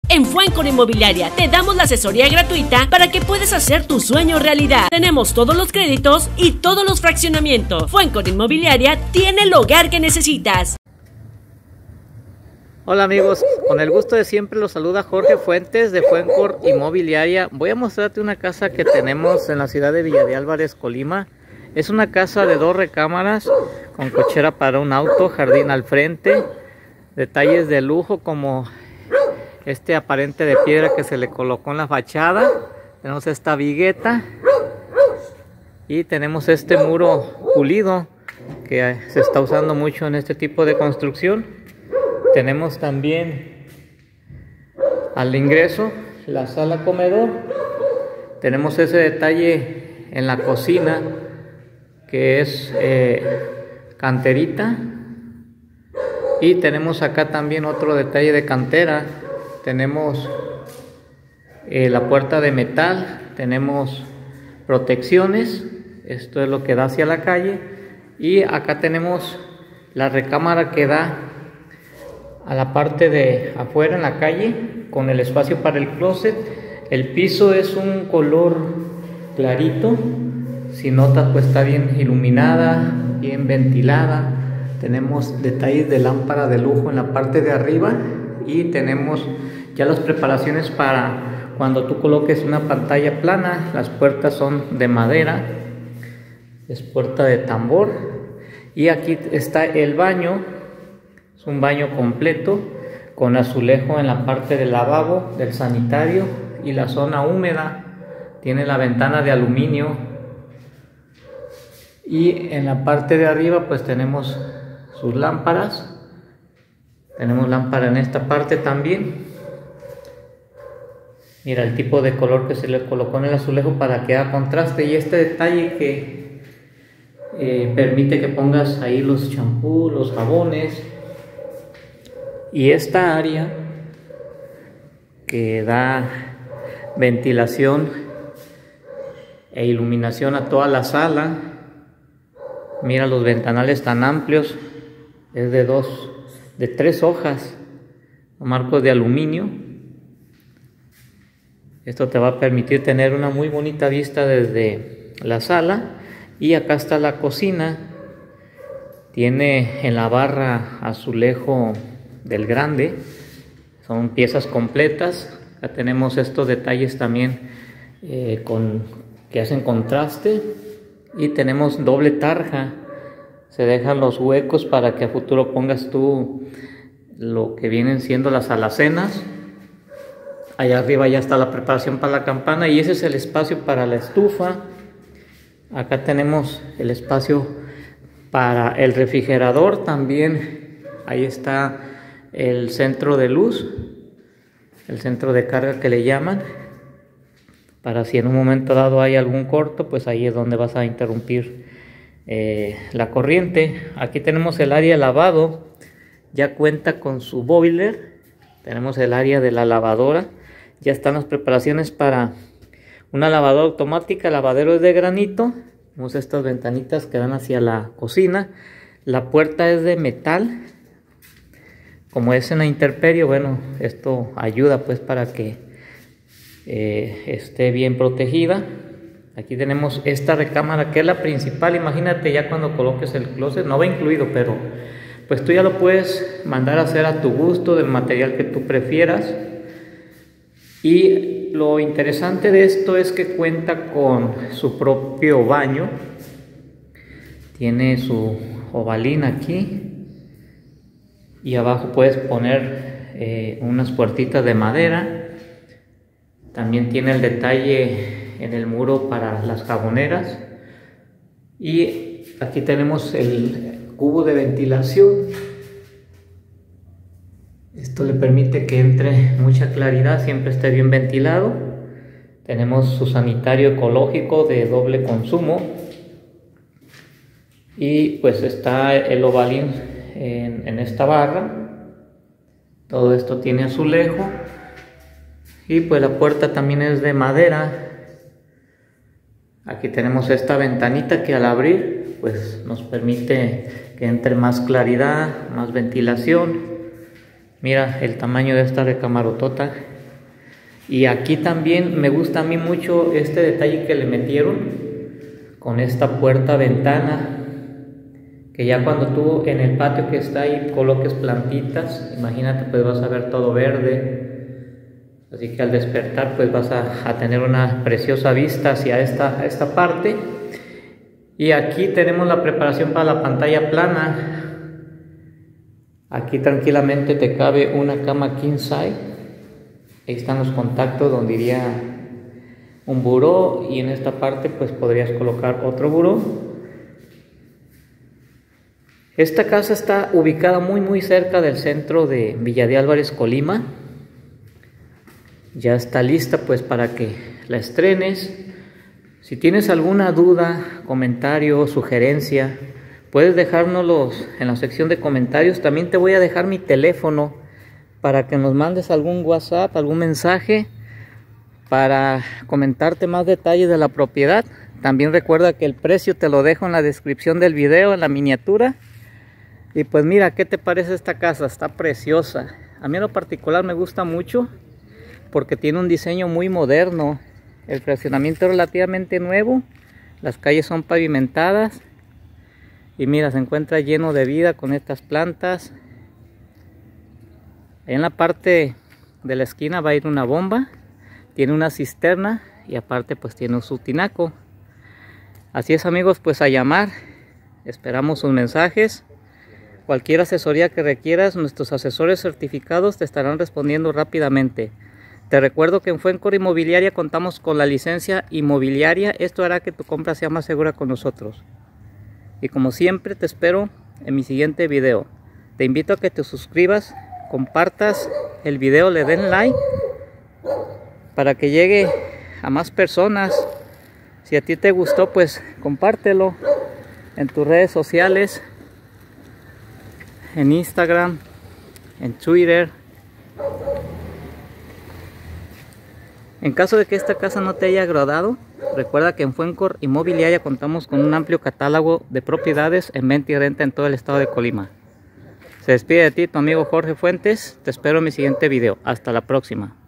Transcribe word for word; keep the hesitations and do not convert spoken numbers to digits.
En Fuencor Inmobiliaria te damos la asesoría gratuita para que puedas hacer tu sueño realidad. Tenemos todos los créditos y todos los fraccionamientos. Fuencor Inmobiliaria tiene el hogar que necesitas. Hola amigos, con el gusto de siempre los saluda Jorge Fuentes de Fuencor Inmobiliaria. Voy a mostrarte una casa que tenemos en la ciudad de Villa de Álvarez, Colima. Es una casa de dos recámaras con cochera para un auto, jardín al frente, detalles de lujo como este aparente de piedra que se le colocó en la fachada. Tenemos esta vigueta y tenemos este muro pulido que se está usando mucho en este tipo de construcción. Tenemos también al ingreso la sala comedor. Tenemos ese detalle en la cocina que es eh, canterita, y tenemos acá también otro detalle de cantera. Tenemos eh, la puerta de metal, tenemos protecciones, esto es lo que da hacia la calle, y acá tenemos la recámara que da a la parte de afuera en la calle con el espacio para el closet. El piso es un color clarito, si notas pues está bien iluminada, bien ventilada. Tenemos detalles de lámpara de lujo en la parte de arriba y tenemos ya las preparaciones para cuando tú coloques una pantalla plana. Las puertas son de madera, es puerta de tambor, y aquí está el baño. Es un baño completo con azulejo en la parte del lavabo, del sanitario y la zona húmeda. Tiene la ventana de aluminio y en la parte de arriba pues tenemos sus lámparas. Tenemos lámpara en esta parte también. Mira el tipo de color que se le colocó en el azulejo para que haga contraste, y este detalle que eh, permite que pongas ahí los champús, los jabones. Y esta área que da ventilación e iluminación a toda la sala. Mira los ventanales tan amplios, es de dos, de tres hojas, marcos de aluminio. Esto te va a permitir tener una muy bonita vista desde la sala. Y acá está la cocina, tiene en la barra azulejo del grande, son piezas completas. Acá tenemos estos detalles también eh, con, que hacen contraste, y tenemos doble tarja. Se dejan los huecos para que a futuro pongas tú lo que vienen siendo las alacenas. Allá arriba ya está la preparación para la campana, y ese es el espacio para la estufa. Acá tenemos el espacio para el refrigerador también. Ahí está el centro de luz, el centro de carga que le llaman, para si en un momento dado hay algún corto, pues ahí es donde vas a interrumpir eh, la corriente. Aquí tenemos el área de lavado, ya cuenta con su boiler. Tenemos el área de la lavadora, ya están las preparaciones para una lavadora automática. Lavadero es de granito. Tenemos estas ventanitas que dan hacia la cocina. La puerta es de metal. Como es en la intemperie, bueno, esto ayuda pues para que eh, esté bien protegida. Aquí tenemos esta recámara que es la principal. Imagínate ya cuando coloques el closet, no va incluido, pero pues tú ya lo puedes mandar a hacer a tu gusto, del material que tú prefieras. Y lo interesante de esto es que cuenta con su propio baño. Tiene su ovalín aquí. Y abajo puedes poner eh, unas puertitas de madera. También tiene el detalle en el muro para las jaboneras. Y aquí tenemos el cubo de ventilación. Esto le permite que entre mucha claridad, siempre esté bien ventilado. Tenemos su sanitario ecológico de doble consumo. Y pues está el ovalín En, en esta barra. Todo esto tiene azulejo, y pues la puerta también es de madera. Aquí tenemos esta ventanita que al abrir pues nos permite que entre más claridad, más ventilación. Mira el tamaño de esta recamarotota Y aquí también me gusta a mí mucho este detalle que le metieron con esta puerta ventana, que ya cuando tú en el patio que está ahí coloques plantitas, imagínate, pues vas a ver todo verde, así que al despertar pues vas a, a tener una preciosa vista hacia esta, esta parte. Y aquí tenemos la preparación para la pantalla plana. Aquí tranquilamente te cabe una cama king size. Ahí están los contactos donde iría un buró, y en esta parte pues podrías colocar otro buró. Esta casa está ubicada muy muy cerca del centro de Villa de Álvarez, Colima. Ya está lista pues para que la estrenes. Si tienes alguna duda, comentario, sugerencia, puedes dejárnoslos en la sección de comentarios. También te voy a dejar mi teléfono para que nos mandes algún WhatsApp, algún mensaje para comentarte más detalles de la propiedad. También recuerda que el precio te lo dejo en la descripción del video, en la miniatura. Y pues mira, ¿qué te parece esta casa? Está preciosa. A mí en lo particular me gusta mucho porque tiene un diseño muy moderno. El fraccionamiento es relativamente nuevo, las calles son pavimentadas y mira, se encuentra lleno de vida con estas plantas. En la parte de la esquina va a ir una bomba, tiene una cisterna y aparte pues tiene su tinaco. Así es amigos, pues a llamar, esperamos sus mensajes. Cualquier asesoría que requieras, nuestros asesores certificados te estarán respondiendo rápidamente. Te recuerdo que en Fuencor Inmobiliaria contamos con la licencia inmobiliaria. Esto hará que tu compra sea más segura con nosotros. Y como siempre te espero en mi siguiente video. Te invito a que te suscribas, compartas el video, le den like para que llegue a más personas. Si a ti te gustó, pues compártelo en tus redes sociales, en Instagram, en Twitter. En caso de que esta casa no te haya agradado, recuerda que en Fuencor Inmobiliaria contamos con un amplio catálogo de propiedades en venta y renta en todo el estado de Colima. Se despide de ti tu amigo Jorge Fuentes. Te espero en mi siguiente video. Hasta la próxima.